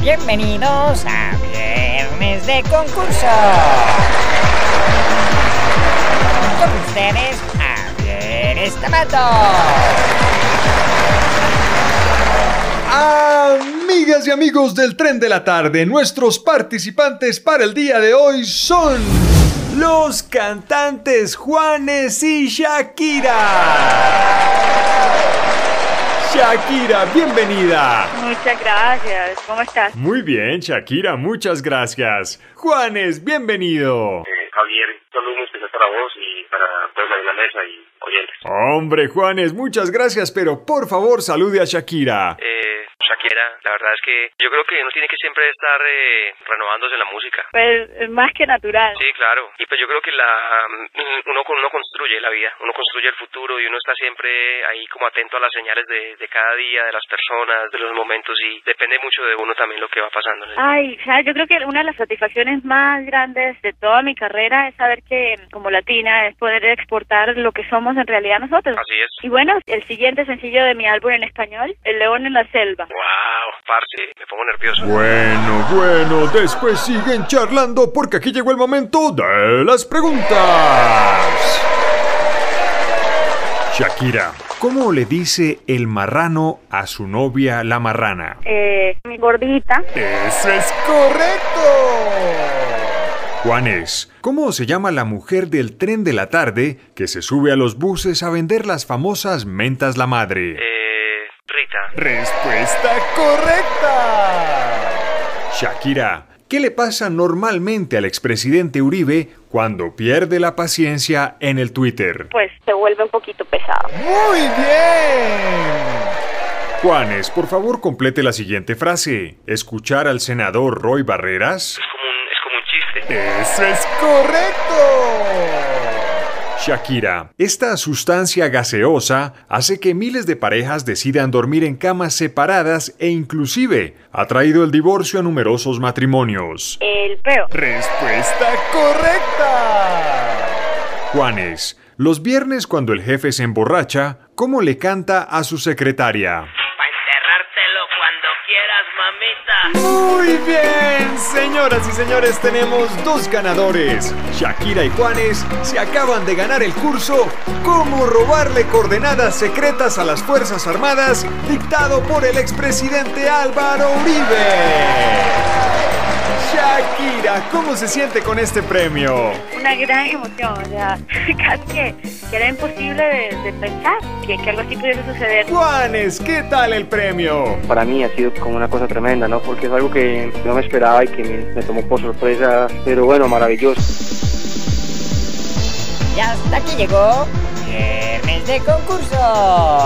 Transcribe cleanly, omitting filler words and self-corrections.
Bienvenidos a Viernes de Concurso. Con ustedes, Javier Estamato. Amigas y amigos del Tren de la Tarde, nuestros participantes para el día de hoy son los cantantes Juanes y Shakira. Shakira, bienvenida. Muchas gracias. ¿Cómo estás? Muy bien, Shakira, muchas gracias. Juanes, bienvenido. Javier, saludos muy especial para vos y para toda la mesa y oyentes. Hombre, Juanes, muchas gracias, pero por favor salude a Shakira. Shakira, la verdad es que yo creo que uno tiene que siempre estar renovándose en la música. Pues es más que natural. Sí, claro. Y pues yo creo que uno construye la vida, uno construye el futuro y uno está siempre ahí como atento a las señales de cada día, de las personas, de los momentos, y depende mucho de uno también lo que va pasando. Ay, ¿sabes? Yo creo que una de las satisfacciones más grandes de toda mi carrera es saber que como latina es poder exportar lo que somos en realidad nosotros. Así es. Y bueno, el siguiente sencillo de mi álbum en español, El León en la Selva. Wow, parce, me pongo nervioso. Bueno, después siguen charlando porque aquí llegó el momento de las preguntas. Shakira, ¿cómo le dice el marrano a su novia la marrana? Mi gordita. ¡Eso es correcto! Juanes, ¿cómo se llama la mujer del Tren de la Tarde que se sube a los buses a vender las famosas mentas la madre? Rita. ¡Respuesta correcta! Shakira, ¿qué le pasa normalmente al expresidente Uribe cuando pierde la paciencia en el Twitter? Pues se vuelve un poquito pesado. ¡Muy bien! Juanes, por favor, complete la siguiente frase. ¿Escuchar al senador Roy Barreras? Es como un chiste. ¡Eso es correcto! Shakira, esta sustancia gaseosa hace que miles de parejas decidan dormir en camas separadas e inclusive ha traído el divorcio a numerosos matrimonios. El peo. ¡Respuesta correcta! Juanes, los viernes cuando el jefe se emborracha, ¿cómo le canta a su secretaria? Muy bien, señoras y señores, tenemos dos ganadores. Shakira y Juanes se acaban de ganar el curso Cómo robarle coordenadas secretas a las Fuerzas Armadas, dictado por el expresidente Álvaro Uribe. Shakira, ¿cómo se siente con este premio? Una gran emoción, o sea, casi que era imposible de pensar que algo así pudiese suceder. Juanes, ¿qué tal el premio? Para mí ha sido como una cosa tremenda, ¿no? Porque es algo que no me esperaba y que me tomó por sorpresa, pero bueno, maravilloso. Y hasta aquí llegó Viernes de Concurso.